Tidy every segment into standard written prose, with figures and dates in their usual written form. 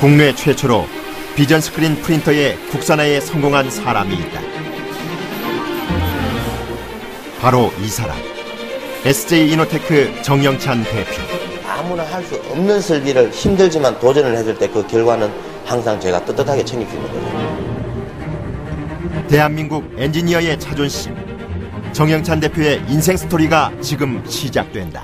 국내 최초로 비전 스크린 프린터의 국산화에 성공한 사람이 있다. 바로 이 사람, SJ이노테크 정영찬 대표. 아무나 할 수 없는 설비를 힘들지만 도전을 해줄 때 그 결과는 항상 제가 떳떳하게 챙길 수 있는 거죠. 대한민국 엔지니어의 자존심, 정영찬 대표의 인생 스토리가 지금 시작된다.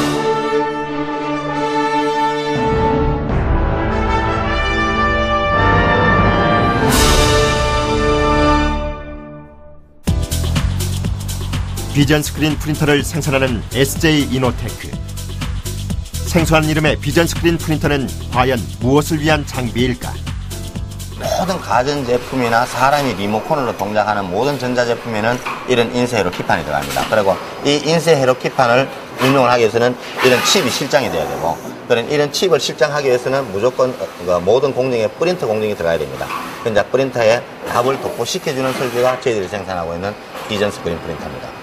비전 스크린 프린터를 생산하는 SJ이노테크. 생소한 이름의 비전 스크린 프린터는 과연 무엇을 위한 장비일까? 모든 가전제품이나 사람이 리모컨으로 동작하는 모든 전자제품에는 이런 인쇄 회로키판이 들어갑니다. 그리고 이 인쇄 회로키판을 운용을 하기 위해서는 이런 칩이 실장이 돼야 되고, 이런 칩을 실장하기 위해서는 무조건 모든 공정에 프린터 공정이 들어가야 됩니다. 이제 프린터에 답을 독보시켜주는 설비가 저희들이 생산하고 있는 비전 스크린 프린터입니다.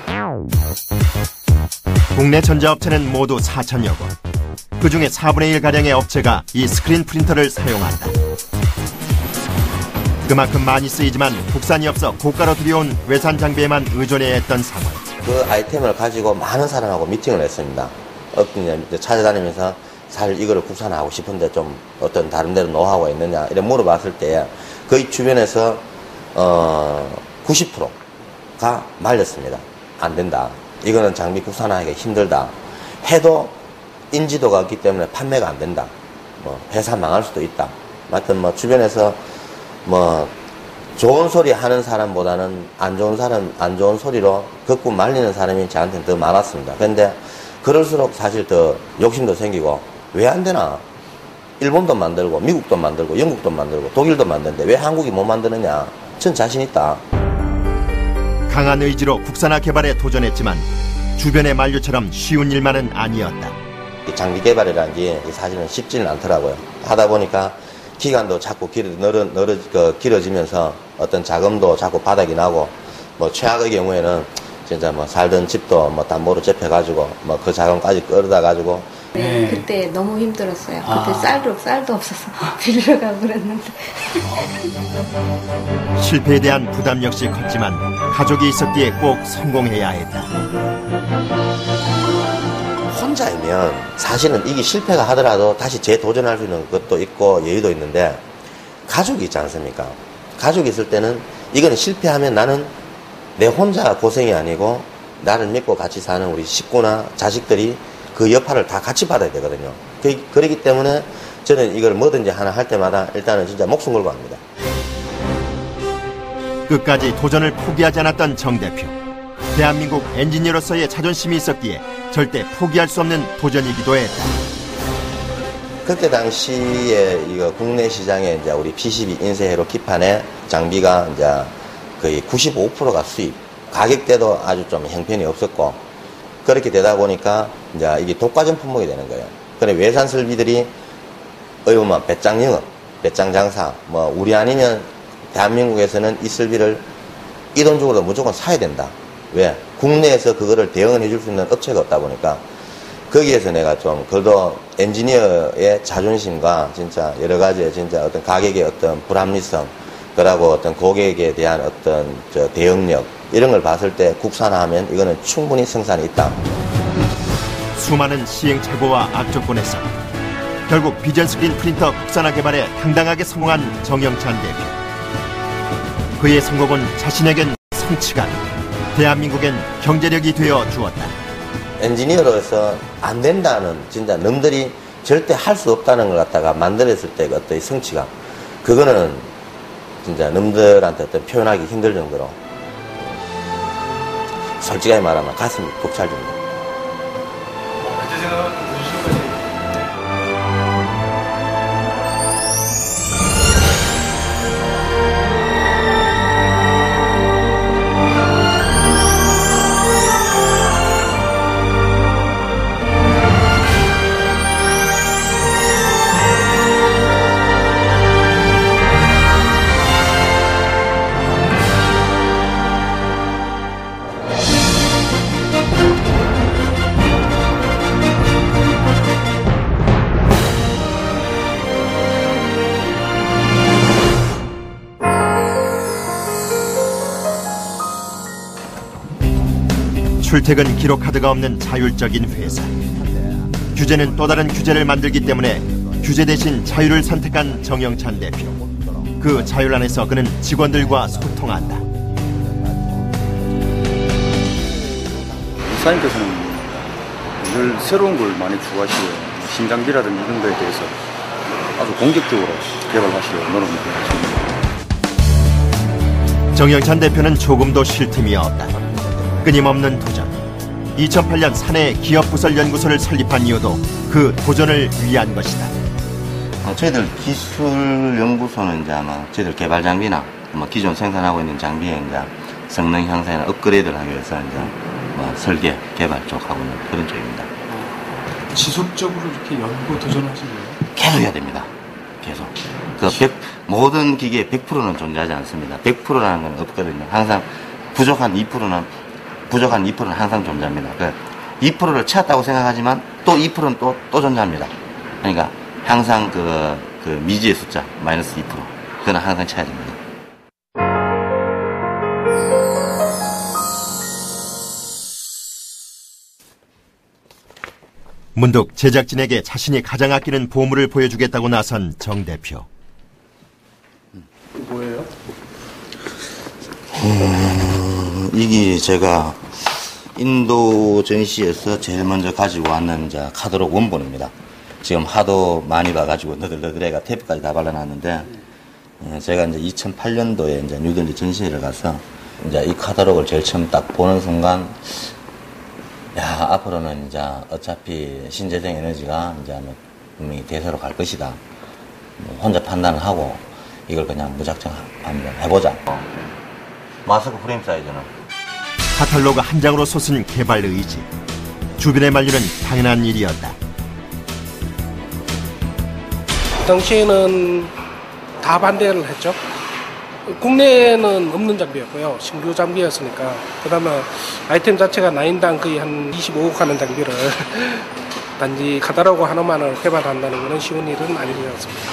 국내 전자업체는 모두 4천여 곳. 그중에 4분의 1가량의 업체가 이 스크린 프린터를 사용한다. 그만큼 많이 쓰이지만 국산이 없어 고가로 들여온 외산 장비에만 의존해야 했던 상황. 그 아이템을 가지고 많은 사람하고 미팅을 했습니다. 찾아다니면서 사실 이거를 국산화하고 싶은데 좀 어떤 다른 데로 노하우가 있느냐 이래 물어봤을 때 거의 주변에서 90%가 말렸습니다. 안 된다. 이거는 장비 국산화하기가 힘들다. 해도 인지도가 없기 때문에 판매가 안 된다. 회사 망할 수도 있다. 하여튼 주변에서 좋은 소리 하는 사람보다는 안 좋은 소리로 걷고 말리는 사람이 저한테는 더 많았습니다. 그런데 그럴수록 사실 더 욕심도 생기고 왜 안 되나? 일본도 만들고 미국도 만들고 영국도 만들고 독일도 만드는데 왜 한국이 못 만드느냐? 전 자신 있다. 강한 의지로 국산화 개발에 도전했지만 주변의 만류처럼 쉬운 일만은 아니었다. 장비 개발이라는 게 사실은 쉽지는 않더라고요. 하다 보니까 기간도 자꾸 길어지면서 어떤 자금도 자꾸 바닥이 나고 최악의 경우에는 진짜 살던 집도 담보로 잡혀가지고 그 자금까지 끌어다 가지고. 네, 그때 너무 힘들었어요. 그때 쌀도 없어서 빌려 가고 그랬는데. 실패에 대한 부담 역시 컸지만 가족이 있었기에 꼭 성공해야 했다. 혼자이면 사실은 이게 실패가 하더라도 다시 재도전할 수 있는 것도 있고 여유도 있는데 가족이 있지 않습니까? 가족이 있을 때는 이거는 실패하면 나는 내 혼자 고생이 아니고 나를 믿고 같이 사는 우리 식구나 자식들이 그 여파를 다 같이 받아야 되거든요. 그렇기 때문에 저는 이걸 뭐든지 하나 할 때마다 일단은 진짜 목숨 걸고 합니다. 끝까지 도전을 포기하지 않았던 정 대표. 대한민국 엔지니어로서의 자존심이 있었기에 절대 포기할 수 없는 도전이기도 했다. 그때 당시에 이거 국내 시장에 이제 우리 PCB 인쇄 회로키판의 장비가 이제 거의 95%가 수입. 가격대도 아주 좀 형편이 없었고 그렇게 되다 보니까 이제 이게 독과점 품목이 되는 거예요. 그래 외산 설비들이 배짱 영업, 배짱 장사, 우리 아니면 대한민국에서는 이 설비를 이 돈 주고도 무조건 사야 된다. 왜? 국내에서 그거를 대응을 해줄 수 있는 업체가 없다 보니까 거기에서 내가 좀 그래도 엔지니어의 자존심과 진짜 여러 가지 진짜 어떤 가격의 어떤 불합리성, 그러고 어떤 고객에 대한 어떤 대응력 이런 걸 봤을 때 국산화하면 이거는 충분히 생산이 있다. 수많은 시행착오와 악조건에서 결국 비전 스크린 프린터 국산화 개발에 당당하게 성공한 정영찬 대표. 그의 성공은 자신에겐 성취감, 대한민국엔 경제력이 되어 주었다. 엔지니어로서 안 된다는 진짜 남들이 절대 할 수 없다는 걸 갖다가 만들었을 때 어떤 성취감, 그거는 진짜 남들한테 어떤 표현하기 힘들 정도로 솔직하게 말하면 가슴이 벅찰 정도. 출퇴근 기록 카드가 없는 자율적인 회사. 규제는 또 다른 규제를 만들기 때문에 규제 대신 자유를 선택한 정영찬 대표. 그 자율 안에서 그는 직원들과 소통한다. 이사님께서는 늘 새로운 걸 많이 추구하시고 신장비라든지 이런 거에 대해서 아주 공격적으로 개발하시려고 노력을 하십니다. 정영찬 대표는 조금도 쉴 틈이 없다. 끊임없는 도전. 2008년 사내 기업부설연구소를 설립한 이유도 그 도전을 위한 것이다. 저희들 기술연구소는 이제 아마 저희들 개발 장비나 기존 생산하고 있는 장비의 이제 성능 향상이나 업그레이드를 하기 위해서 이제 설계, 개발 쪽 하고 있는 그런 쪽입니다. 지속적으로 이렇게 연구 도전하시는 거예요? 계속 해야 됩니다. 계속. 모든 기계에 100%는 존재하지 않습니다. 100%라는 건 없거든요. 항상 부족한 2%는 항상 존재합니다. 2%를 채웠다고 생각하지만 또 2%는 또 존재합니다. 그러니까 항상 그 미지의 숫자, 마이너스 2%. 그건 항상 채워야 됩니다. 문득 제작진에게 자신이 가장 아끼는 보물을 보여주겠다고 나선 정 대표. 뭐예요? 이게 제가 인도 전시에서 제일 먼저 가지고 왔는 이제 카드록 원본입니다. 지금 하도 많이 봐가지고 너들너들해가 테이프까지 다 발라놨는데, 제가 이제 2008년도에 이제 뉴델리 전시회를 가서 이제 이 카드록을 제일 처음 딱 보는 순간, 야, 앞으로는 이제 어차피 신재생 에너지가 이제 분명히 대세로 갈 것이다. 혼자 판단을 하고 이걸 그냥 무작정 한번 해보자. 마스크 프레임 사이즈는 카탈로그 한 장으로 솟은 개발 의지. 주변의 만류는 당연한 일이었다. 그 당시에는 다 반대를 했죠. 국내에는 없는 장비였고요. 신규 장비였으니까. 그 다음에 아이템 자체가 9인당 거의 한 25억 하는 장비를 단지 카달로그 하나만을 개발한다는 것은 쉬운 일은 아니었습니다.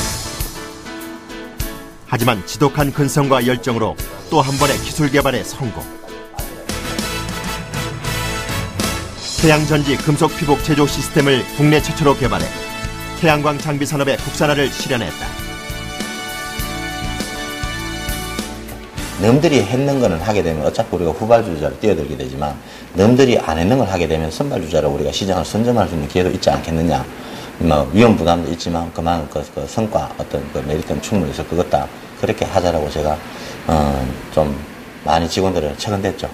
하지만 지독한 근성과 열정으로 또 한 번의 기술 개발에 성공. 태양전지 금속 피복 제조 시스템을 국내 최초로 개발해 태양광 장비 산업의 국산화를 실현했다. 남들이 했는 거는 하게 되면 어차피 우리가 후발주자로 뛰어들게 되지만, 남들이 안 했는 걸 하게 되면 선발주자로 우리가 시장을 선점할 수 있는 기회도 있지 않겠느냐. 위험 부담도 있지만 그만한 그 성과, 어떤 그 메리트는 충분히 있을 것 같다. 그렇게 하자라고 제가 좀 많이 직원들을 책임냈죠.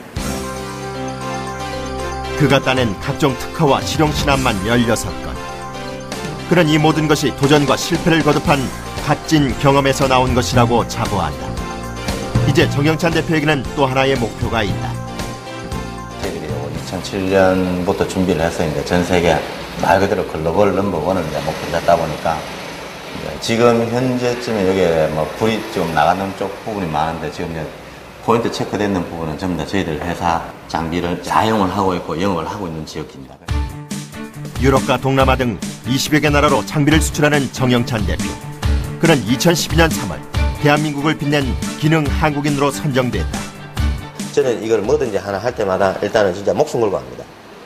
그가 따낸 각종 특허와 실용 신안만 16건. 그는 이 모든 것이 도전과 실패를 거듭한 값진 경험에서 나온 것이라고 자부한다. 이제 정영찬 대표에게는 또 하나의 목표가 있다. 저희들이 2007년부터 준비를 해서 이제 전 세계 말 그대로 글로벌 넘버원을 이제 목표를 잡다 보니까, 지금 현재쯤에 여기에 불이 좀 나가는 쪽 부분이 많은데, 지금 이제 포인트 체크되는 부분은 전부 다 저희들 회사 장비를 사용을 하고 있고 영업을 하고 있는 지역입니다. 유럽과 동남아 등 20여 개 나라로 장비를 수출하는 정영찬 대표. 그는 2012년 3월 대한민국을 빛낸 기능 한국인으로 선정됐다. 저는 이걸 뭐든지 하나 할 때마다 일단은 진짜 목숨 걸고 합니다.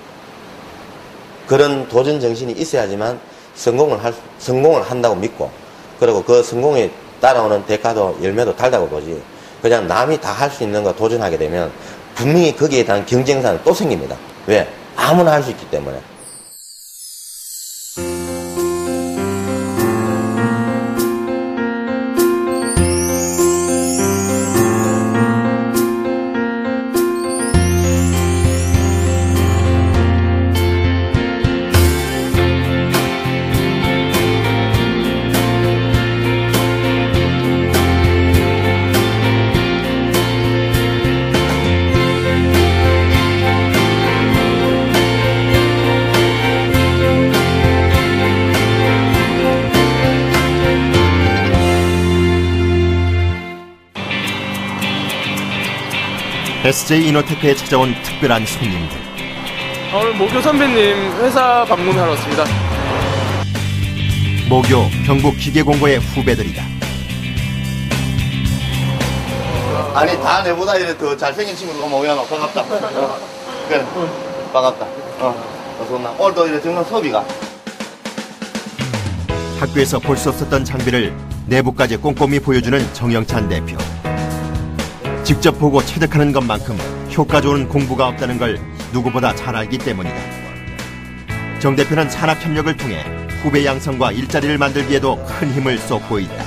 그런 도전 정신이 있어야지만 성공을 한다고 믿고, 그리고 그 성공에 따라오는 대가도 열매도 달다고 보지, 그냥 남이 다 할 수 있는 거 도전하게 되면 분명히 거기에 대한 경쟁사는 또 생깁니다. 왜? 아무나 할 수 있기 때문에. SJ 이노테크에 찾아온 특별한 손님들. 오늘 모교 선배님 회사 방문하러 왔습니다. 모교 경북기계공고의 후배들이다. 아니 다 내보다 이래 더 잘생긴 친구가 모여놓고 반갑다. 그래. 반갑다. 어서 온나. 오늘도 이래 정말 소비가. 학교에서 볼 수 없었던 장비를 내부까지 꼼꼼히 보여주는 정영찬 대표. 직접 보고 체득하는 것만큼 효과 좋은 공부가 없다는 걸 누구보다 잘 알기 때문이다. 정 대표는 산학협력을 통해 후배 양성과 일자리를 만들기에도 큰 힘을 쏟고 있다.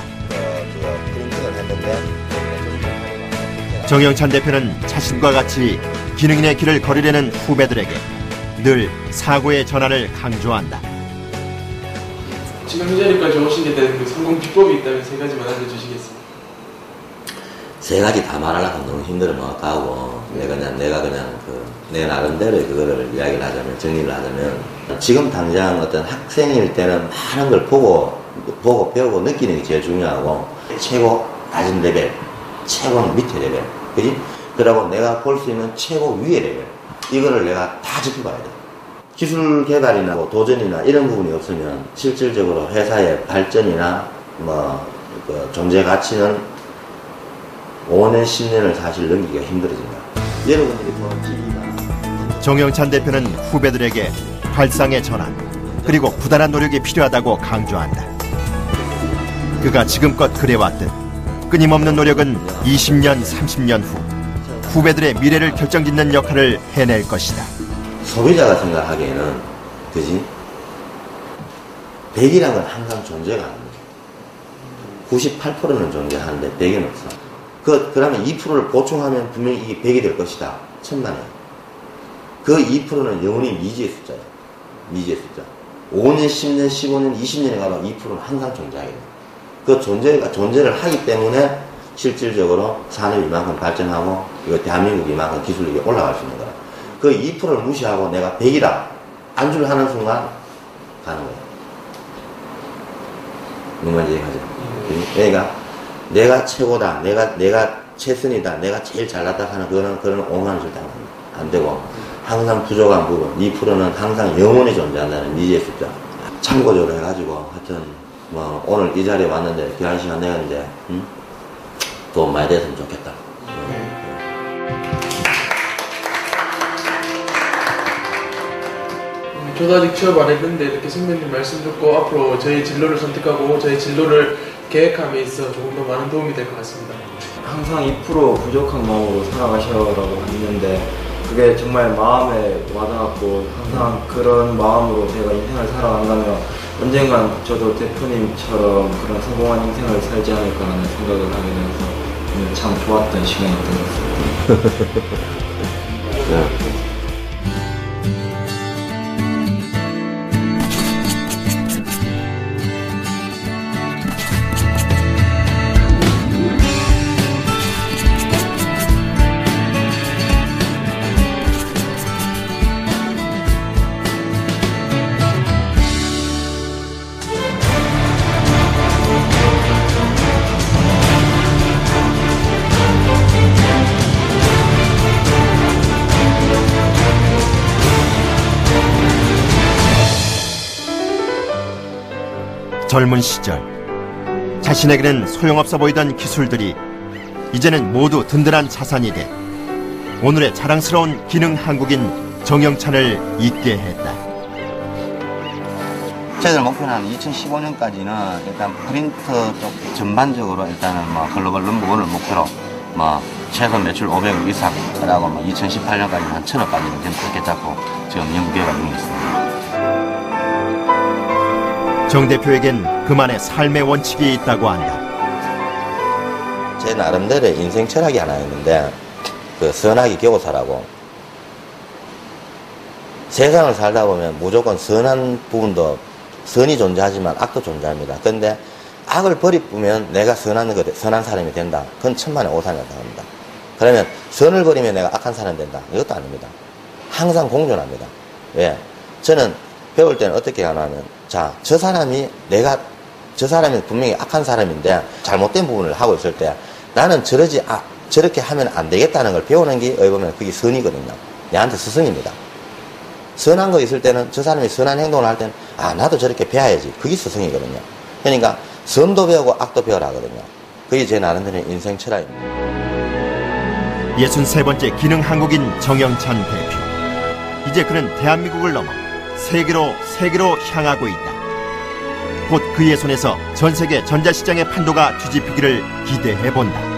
정영찬 대표는 자신과 같이 기능인의 길을 걸으려는 후배들에게 늘 사고의 전환을 강조한다. 지금 이 자리까지 오시게 된 그 성공 비법이 있다면 3가지만 알려주시겠습니까? 3가지 다 말하려고 너무 힘들어 가고 내가 그냥 내 나름대로 그거를 이야기를 하자면, 정리를 하자면, 지금 당장 어떤 학생일 때는 많은 걸 보고 배우고 느끼는 게 제일 중요하고, 최고 낮은 레벨, 최고는 밑에 레벨, 그지? 그러고 내가 볼 수 있는 최고 위의 레벨, 이거를 내가 다 지켜봐야 돼. 기술 개발이나 도전이나 이런 부분이 없으면 실질적으로 회사의 발전이나 존재 가치는 5년, 10년을 사실 넘기기가 힘들어진다. 여러분들이 보는 TV나. 정영찬 대표는 후배들에게 발상의 전환, 그리고 부단한 노력이 필요하다고 강조한다. 그가 지금껏 그래왔듯 끊임없는 노력은 20년, 30년 후 후배들의 미래를 결정짓는 역할을 해낼 것이다. 소비자가 생각하기에는, 그지? 100이라는 건 항상 존재가 안 돼. 98%는 존재하는데 100은 없어. 그러면 2%를 보충하면 분명히 이게 100이 될 것이다. 천만에. 그 2%는 영원히 미지의 숫자야. 미지의 숫자. 5년, 10년, 15년, 20년에 가도 2%는 항상 존재하게 돼. 그 존재를 하기 때문에 실질적으로 산업이 이만큼 발전하고, 이거 대한민국이 이만큼 기술력이 올라갈 수 있는 거야. 그 2%를 무시하고 내가 100이다. 안주를 하는 순간 가는 거야. 무슨 말인지 이해하죠? 그러니까 내가 최고다, 내가 최선이다, 내가 제일 잘났다 하는 그런 오만은 절대 안 되고, 항상 부족한 부분, 2%는 항상 영원히 존재한다는 미지의 숫자. 참고적으로 해가지고, 하여튼, 오늘 이 자리에 왔는데, 귀한 시간 내가 이제, 도움 많이 됐으면 좋겠다. 저도 아직 취업 안 했는데 이렇게 선배님 말씀 듣고 앞으로 저희 진로를 선택하고 저희 진로를 계획함에 있어 조금 더 많은 도움이 될 것 같습니다. 항상 2% 부족한 마음으로 살아가셔라고 했는데 그게 정말 마음에 와닿았고, 항상 그런 마음으로 제가 인생을 살아간다면 언젠간 저도 대표님처럼 그런 성공한 인생을 살지 않을까 하는 생각을 하게 되어서 참 좋았던 시간이었던 것 같습니다. 젊은 시절 자신에게는 소용없어 보이던 기술들이 이제는 모두 든든한 자산이 돼 오늘의 자랑스러운 기능 한국인 정영찬을 있게 했다. 저희들 목표는 2015년까지는 일단 프린터 쪽 전반적으로 일단은 글로벌 넘버원을 목표로 최소 매출 500억 이상이라고 2018년까지 한 1000억까지는 그렇게 잡고 지금 연구개발 중에 있습니다. 정 대표에겐 그만의 삶의 원칙이 있다고 한다. 제 나름대로 인생 철학이 하나 있는데, 선악이 교사라고. 세상을 살다 보면 무조건 선한 부분도, 선이 존재하지만 악도 존재합니다. 그런데 악을 버리면 내가 선한 사람이 된다. 그건 천만의 오산이라고 합니다. 그러면 선을 버리면 내가 악한 사람이 된다. 이것도 아닙니다. 항상 공존합니다. 왜? 저는 배울 때는 어떻게 하냐면, 저 사람이 분명히 악한 사람인데 잘못된 부분을 하고 있을 때 나는 저렇게 하면 안 되겠다는 걸 배우는 게 어떻게 보면 그게 선이거든요. 내한테 스승입니다. 선한 거 있을 때는 저 사람이 선한 행동을 할 때는 나도 저렇게 배워야지. 그게 스승이거든요. 그러니까 선도 배우고 악도 배우라 하거든요. 그게 제 나름대로 인생 철학입니다. 63번째 기능 한국인 정영찬 대표. 이제 그는 대한민국을 넘어 세계로 향하고 있다. 곧 그의 손에서 전 세계 전자시장의 판도가 뒤집히기를 기대해본다.